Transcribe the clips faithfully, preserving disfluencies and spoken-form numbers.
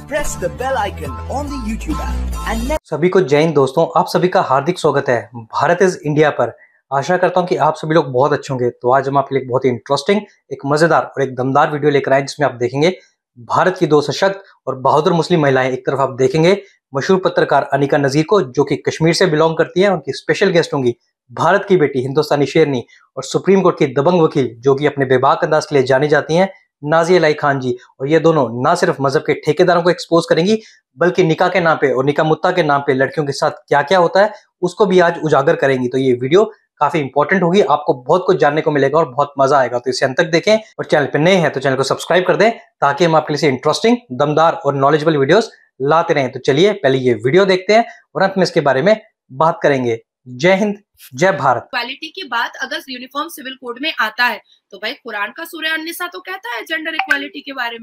press the bell icon on the YouTube app and सभी को जय हिंद दोस्तों, आप सभी का हार्दिक स्वागत है भारत इज इंडिया पर। आशा करता हूं कि आप सभी लोग बहुत अच्छे होंगे। तो आज हम आपके लिए बहुत ही इंटरेस्टिंग, एक मजेदार और एक दमदार वीडियो लेकर आए जिसमें आप देखेंगे भारत की दो सशक्त और बहादुर मुस्लिम महिलाएं। एक तरफ आप देखेंगे मशहूर पत्रकार अनिका नजीर को, जो कि कश्मीर से बिलोंग करती है। उनकी स्पेशल गेस्ट होंगी भारत की बेटी, हिंदुस्तानी शेरनी और सुप्रीम कोर्ट की दबंग वकील, जो कि अपने बेबाक अंदाज के लिए जानी जाती हैं, नाज़िया इलाही खान जी। और ये दोनों ना सिर्फ मजहब के ठेकेदारों को एक्सपोज करेंगी, बल्कि निकाह के नाम पे और निकाह मुत्ता के नाम पे लड़कियों के साथ क्या क्या होता है उसको भी आज उजागर करेंगी। तो ये वीडियो काफी इंपॉर्टेंट होगी, आपको बहुत कुछ जानने को मिलेगा और बहुत मजा आएगा। तो इसे अंत तक देखें और चैनल पे नए हैं तो चैनल को सब्सक्राइब कर दें, ताकि हम आपके लिए इंटरेस्टिंग, दमदार और नॉलेजेबल वीडियोस लाते रहें। तो चलिए पहले ये वीडियो देखते हैं और अंत में इसके बारे में बात करेंगे। जय हिंद, जय भारत। इक्वालिटी की बात अगर यूनिफॉर्म सिविल कोड में आता है तो भाई कुरान का सूरह अन-निसा तो कहता है जेंडर इक्वालिटी के बारे में।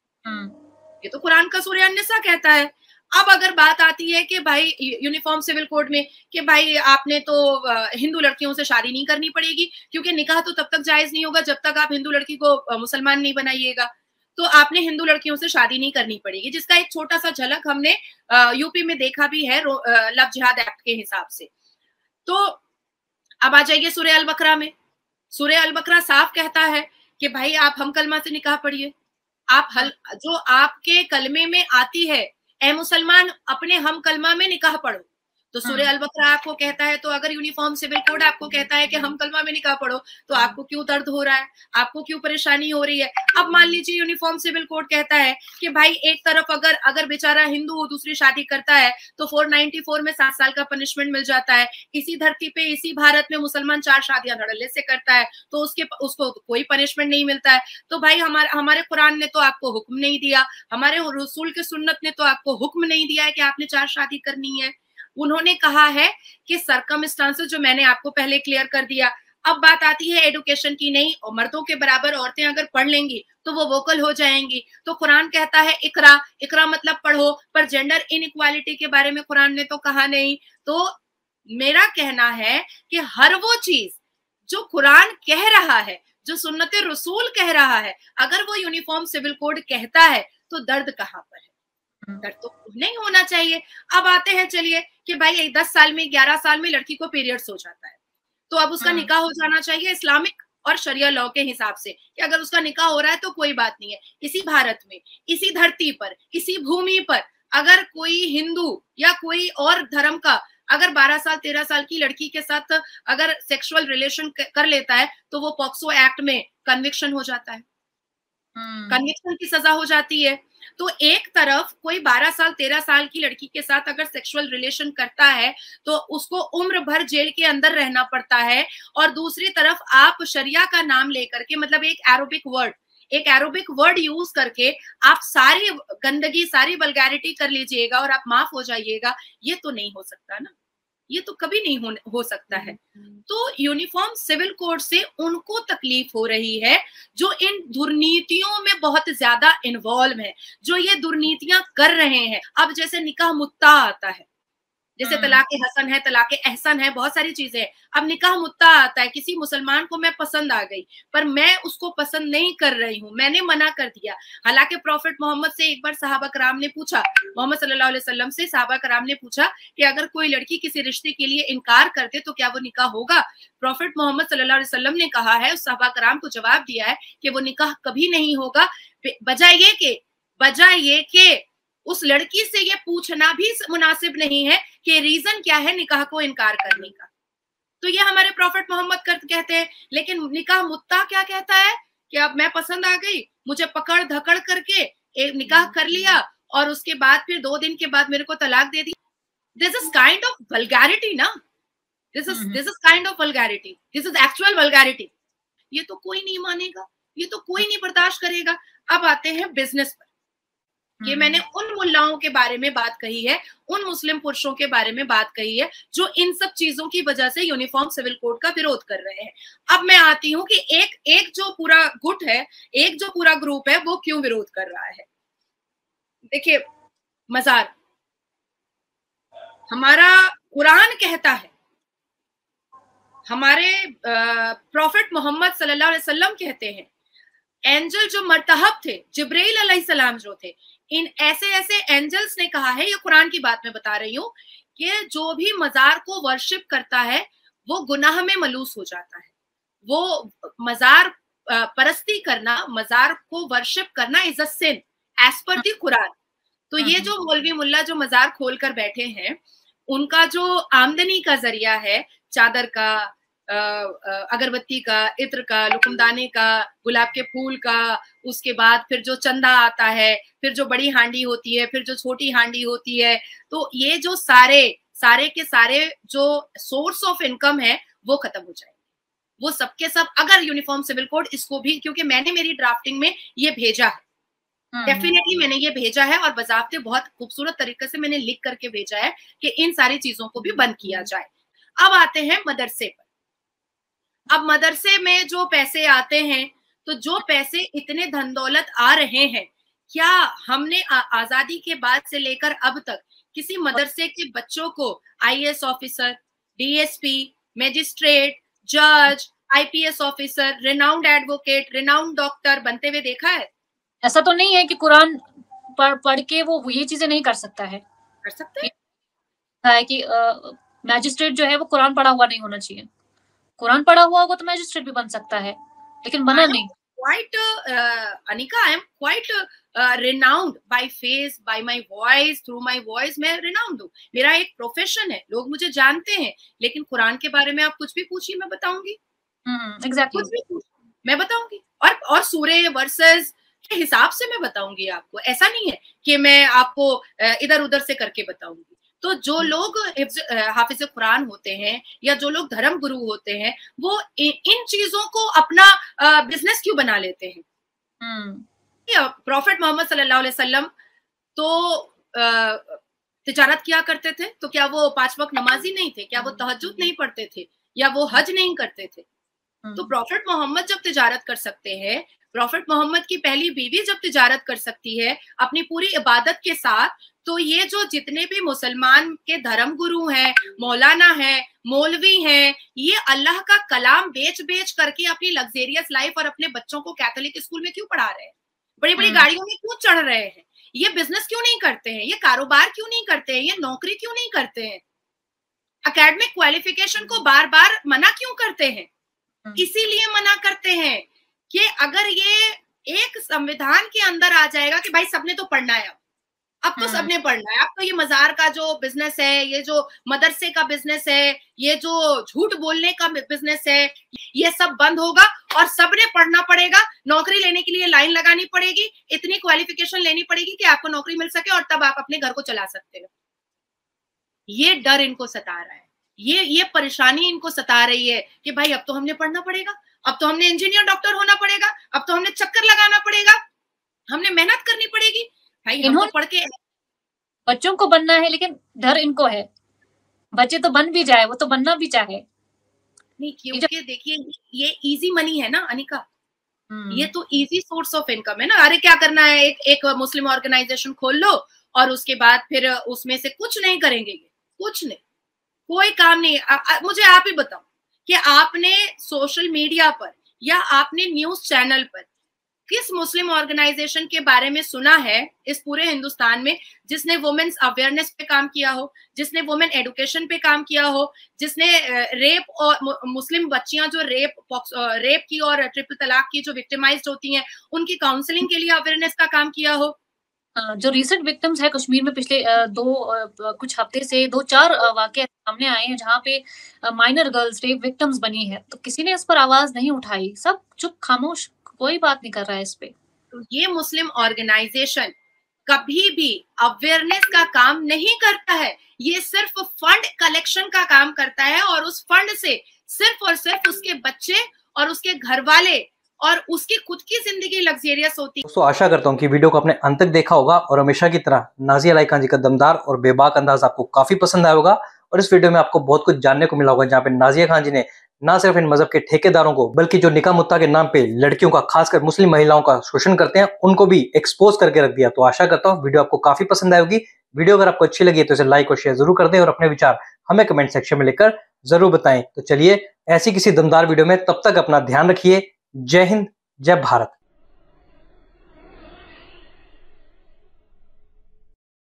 ये तो कुरान का सूरह अन-निसा कहता है। अब अगर बात आती है कि भाई यूनिफॉर्म सिविल कोड में कि भाई आपने तो हिंदू लड़कियों से शादी नहीं करनी पड़ेगी, क्योंकि निकाह तो तब तक जायज नहीं होगा जब तक आप हिंदू लड़की को मुसलमान नहीं बनाइएगा, तो आपने हिंदू लड़कियों से शादी नहीं करनी पड़ेगी, जिसका एक छोटा सा झलक हमने यूपी में देखा भी है लव जिहाद एक्ट के हिसाब से। तो अब आ जाइए सूरह अल बकरा में। सूरह अल बकरा साफ कहता है कि भाई आप हम कलमा से निकाह पढ़िए। आप हल जो आपके कलमे में आती है, ए मुसलमान अपने हम कलमा में निकाह पढ़ो। तो सूरह अल बकरा आपको कहता है, तो अगर यूनिफॉर्म सिविल कोड आपको कहता है कि हम कलमा में निकाह पढ़ो, तो आपको क्यों दर्द हो रहा है, आपको क्यों परेशानी हो रही है? अब मान लीजिए यूनिफॉर्म सिविल कोड कहता है कि भाई एक तरफ अगर अगर बेचारा हिंदू दूसरी शादी करता है तो चार सौ चौरानवे में सात साल का पनिशमेंट मिल जाता है। इसी धरती पे, इसी भारत में मुसलमान चार शादियां धड़ल्ले से करता है तो उसके उसको कोई पनिशमेंट नहीं मिलता है। तो भाई हमारे हमारे कुरान ने तो आपको हुक्म नहीं दिया, हमारे रसूल के सुन्नत ने तो आपको हुक्म नहीं दिया है कि आपने चार शादी करनी है। उन्होंने कहा है कि सरकमस्टांसेस, जो मैंने आपको पहले क्लियर कर दिया। अब बात आती है एडुकेशन की। नहीं, और मर्दों के बराबर औरतें अगर पढ़ लेंगी तो वो वोकल हो जाएंगी। तो कुरान कहता है इकरा, इकरा मतलब पढ़ो, पर जेंडर इनइक्वालिटी के बारे में कुरान ने तो कहा नहीं। तो मेरा कहना है कि हर वो चीज जो कुरान कह रहा है, जो सुन्नत रसूल कह रहा है, अगर वो यूनिफॉर्म सिविल कोड कहता है तो दर्द कहाँ पर है? दर्द तो नहीं होना चाहिए। अब आते हैं, चलिए कि भाई दस साल में, ग्यारह साल में लड़की को पीरियड्स हो जाता है, तो अब उसका निकाह हो जाना चाहिए इस्लामिक और शरिया लॉ के हिसाब से, कि अगर उसका निकाह हो रहा है तो कोई बात नहीं है। इसी भारत में, इसी धरती पर, इसी भूमि पर अगर कोई हिंदू या कोई और धर्म का अगर बारह साल तेरह साल की लड़की के साथ अगर सेक्सुअल रिलेशन कर लेता है तो वो पॉक्सो एक्ट में कन्विक्शन हो जाता है, कन्विक्शन की सजा हो जाती है। तो एक तरफ कोई बारह साल तेरह साल की लड़की के साथ अगर सेक्सुअल रिलेशन करता है तो उसको उम्र भर जेल के अंदर रहना पड़ता है, और दूसरी तरफ आप शरिया का नाम लेकर के, मतलब एक एरोबिक वर्ड एक एरोबिक वर्ड यूज करके आप सारी गंदगी, सारी वल्गैरिटी कर लीजिएगा और आप माफ हो जाइएगा। ये तो नहीं हो सकता ना, ये तो कभी नहीं हो, हो सकता है। तो यूनिफॉर्म सिविल कोड से उनको तकलीफ हो रही है जो इन दुर्नीतियों में बहुत ज्यादा इन्वॉल्व है, जो ये दुर्नीतियां कर रहे हैं। अब जैसे निकाह मुत्ता आता है, जैसे तलाके हसन है, तलाके एहसन है, बहुत सारी चीजें हैं। अब निकाह मुत्ता आता है, किसी मुसलमान को मैं पसंद आ गई पर मैं उसको पसंद नहीं कर रही हूँ, मैंने मना कर दिया। हालांकि प्रॉफिट मोहम्मद से एक बार सहाबा कराम ने पूछा, मोहम्मद सल्लल्लाहु अलैहि वसल्लम से सहाबा कराम ने पूछा कि अगर कोई लड़की किसी रिश्ते के लिए इनकार करते तो क्या वो निकाह होगा? प्रॉफिट मोहम्मद सल्लल्लाहु अलैहि वसल्लम ने कहा है, उस सहाबा कराम को जवाब दिया है कि वो निकाह कभी नहीं होगा, बजाय ये के बजाय ये के उस लड़की से ये पूछना भी मुनासिब नहीं है कि रीजन क्या है निकाह को इनकार करने का। तो ये हमारे प्रॉफिट मोहम्मद कर कहते हैं। लेकिन निकाह मुत्ता क्या कहता है कि अब मैं पसंद आ गई, मुझे पकड़ धकड़ करके एक निकाह कर लिया और उसके बाद फिर दो दिन के बाद मेरे को तलाक दे दी। This is kind of vulgarity ना, this is this is kind of vulgarity, this is actual vulgarity. ये तो कोई नहीं मानेगा, ये तो कोई नहीं बर्दाश्त करेगा। अब आते हैं बिजनेस पर। ये मैंने उन मुल्लाओं के बारे में बात कही है, उन मुस्लिम पुरुषों के बारे में बात कही है जो इन सब चीजों की वजह से यूनिफॉर्म सिविल कोड का विरोध कर रहे हैं। अब मैं आती हूं कि एक एक जो पूरा गुट है, एक जो पूरा ग्रुप है, वो क्यों विरोध कर रहा है। देखिए, मजार हमारा कुरान कहता है, हमारे प्रॉफिट मोहम्मद सल्लल्लाहु अलैहि वसल्लम कहते हैं एंजल जो मरतहब थे, जिब्राइल अलैहिस्सलाम जो थे, इन ऐसे ऐसे एंजल्स ने कहा है, ये कुरान की बात मैं बता रही हूँ, कि जो भी मजार को वर्शिप करता है वो गुनाह में मलूस हो जाता है। वो मजार परस्ती करना, मजार को वर्शिप करना is a sin as per दी कुरान। तो ये जो मौलवी मुल्ला जो मजार खोल कर बैठे हैं, उनका जो आमदनी का जरिया है, चादर का, अगरबत्ती का, इत्र का, लुकुमदाने का, गुलाब के फूल का, उसके बाद फिर जो चंदा आता है, फिर जो बड़ी हांडी होती है, फिर जो छोटी हांडी होती है, तो ये जो सारे सारे के सारे जो सोर्स ऑफ इनकम है वो खत्म हो जाएंगे। वो सबके सब, अगर यूनिफॉर्म सिविल कोड इसको भी, क्योंकि मैंने मेरी ड्राफ्टिंग में ये भेजा है, डेफिनेटली मैंने ये भेजा है और बजाफ्ते बहुत खूबसूरत तरीके से मैंने लिख करके भेजा है कि इन सारी चीजों को भी बंद किया जाए। अब आते हैं मदरसे पर। अब मदरसे में जो पैसे आते हैं, तो जो पैसे इतने धन दौलत आ रहे हैं, क्या हमने आजादी के बाद से लेकर अब तक किसी मदरसे के बच्चों को आईएएस ऑफिसर, डीएसपी, मैजिस्ट्रेट, जज, IPS officer, renowned advocate, renowned doctor बनते हुए देखा है? ऐसा तो नहीं है कि कुरान पढ़ पढ़ के वो ये चीजें नहीं कर सकता है। कर सकते हैं है कि मैजिस्ट्रेट जो है वो कुरान पढ़ा हुआ नहीं होना चाहिए। कुरान पढ़ा हुआ होगा तो मैजिस्ट्रेट भी बन सकता है, लेकिन बना नहीं। Quite uh, Anika, I am quite uh, renowned by face, by my voice, through my voice मैं renowned हूँ। मेरा एक प्रोफेशन है, लोग मुझे जानते हैं, लेकिन कुरान के बारे में आप कुछ भी पूछिए मैं बताऊंगी। Hmm, exactly. कुछ भी पूछिए मैं बताऊंगी, और और सूरे वर्सेस के हिसाब से मैं बताऊंगी आपको। ऐसा नहीं है कि मैं आपको इधर उधर से करके बताऊंगी। तो जो लोग हाफिज कुरान होते हैं या जो लोग धर्म गुरु होते हैं, वो इन चीजों को अपना बिजनेस क्यों बना लेते हैं? प्रॉफेट मोहम्मद सल्लल्लाहु अलैहि वसल्लम तो तिजारत किया करते थे, तो क्या वो पांच वक्त नमाजी नहीं थे? क्या वो तहज्जुद नहीं पढ़ते थे? या वो हज नहीं करते थे? तो प्रॉफेट मोहम्मद जब तिजारत कर सकते हैं, प्रॉफेट मोहम्मद की पहली बीवी जब तिजारत कर सकती है अपनी पूरी इबादत के साथ, तो ये जो जितने भी मुसलमान के धर्म गुरु हैं, मौलाना हैं, मौलवी हैं, ये अल्लाह का कलाम बेच बेच करके अपनी लग्जेरियस लाइफ और अपने बच्चों को कैथोलिक स्कूल में क्यों पढ़ा रहे हैं? बड़ी बड़ी गाड़ियों में क्यों चढ़ रहे हैं? ये बिजनेस क्यों नहीं करते हैं? ये कारोबार क्यों नहीं करते हैं? ये नौकरी क्यों नहीं करते हैं? एकेडमिक क्वालिफिकेशन को बार बार मना क्यों करते हैं? इसीलिए मना करते हैं कि अगर ये एक संविधान के अंदर आ जाएगा कि भाई सबने तो पढ़ना है, अब तो सबने पढ़ना है, अब तो ये मजार का जो बिजनेस है, ये जो मदरसे का बिजनेस है, ये जो झूठ बोलने का बिजनेस है, ये सब बंद होगा और सबने पढ़ना पड़ेगा। नौकरी लेने के लिए लाइन लगानी पड़ेगी, इतनी क्वालिफिकेशन लेनी पड़ेगी कि आपको नौकरी मिल सके और तब आप अपने घर को चला सकते हो। ये डर इनको सता रहा है, ये ये परेशानी इनको सता रही है कि भाई अब तो हमने पढ़ना पड़ेगा, अब तो हमने इंजीनियर डॉक्टर होना पड़ेगा, अब तो हमने चक्कर लगाना पड़ेगा, हमने मेहनत करनी पड़ेगी। भाई हमको पढ़ के बच्चों को बनना है, लेकिन डर इनको है बच्चे तो बन भी जाए, वो तो बनना भी चाहे नहीं, क्योंकि देखिए ये इजी मनी है ना अनिका, ये तो इजी सोर्स ऑफ इनकम है ना। अरे क्या करना है, एक एक मुस्लिम ऑर्गेनाइजेशन खोल लो और उसके बाद फिर उसमें से कुछ नहीं करेंगे, ये कुछ नहीं, कोई काम नहीं। आ, आ, मुझे आप ही बताओ कि आपने सोशल मीडिया पर या आपने न्यूज चैनल पर किस मुस्लिम ऑर्गेनाइजेशन के बारे में सुना है इस पूरे हिंदुस्तान में जिसने वुमेन्स अवेयरनेस पे काम किया हो, जिसने वुमेन एडुकेशन पे काम किया हो, जिसने रेप और मुस्लिम बच्चियां जो रेप रेप की और ट्रिपल तलाक की जो विक्टिमाइज्ड होती हैं उनकी काउंसलिंग के लिए अवेयरनेस का काम किया हो? जो रिसेंट विक्टिम्स है कश्मीर में पिछले दो कुछ हफ्ते से दो चार वाकये सामने आए हैं जहाँ पे माइनर गर्ल्स रेप विक्टिम्स बनी है, तो किसी ने इस पर आवाज नहीं उठाई, सब चुप खामोश, कोई बात नहीं कर रहा है इस पे। तो ये मुस्लिम ऑर्गेनाइजेशन कभी भी अवेयरनेस का काम नहीं करता है, ये सिर्फ फंड कलेक्शन का काम करता है और उस फंड से सिर्फ और सिर्फ उसके बच्चे और उसके घर वाले और उसकी खुद की जिंदगी लग्जेरियस होती है। दोस्तों आशा करता हूँ कि वीडियो को आपने अंत तक देखा होगा और हमेशा की तरह नाज़िया अलाई खान जी का दमदार और बेबाक अंदाज आपको काफी पसंद आया होगा और इस वीडियो में आपको बहुत कुछ जानने को मिला होगा, जहाँ पे नाज़िया खान जी ने न सिर्फ इन मजहब के ठेकेदारों को बल्कि जो निकाह मुत्ता के नाम पे लड़कियों का खासकर मुस्लिम महिलाओं का शोषण करते हैं उनको भी एक्सपोज करके रख दिया। तो आशा करता हूँ वीडियो आपको काफी पसंद आएगी। वीडियो अगर आपको अच्छी लगी तो इसे लाइक और शेयर जरूर कर दें और अपने विचार हमें कमेंट सेक्शन में लिखकर जरूर बताएं। तो चलिए ऐसी किसी दमदार वीडियो में, तब तक अपना ध्यान रखिए। जय हिंद, जय भारत।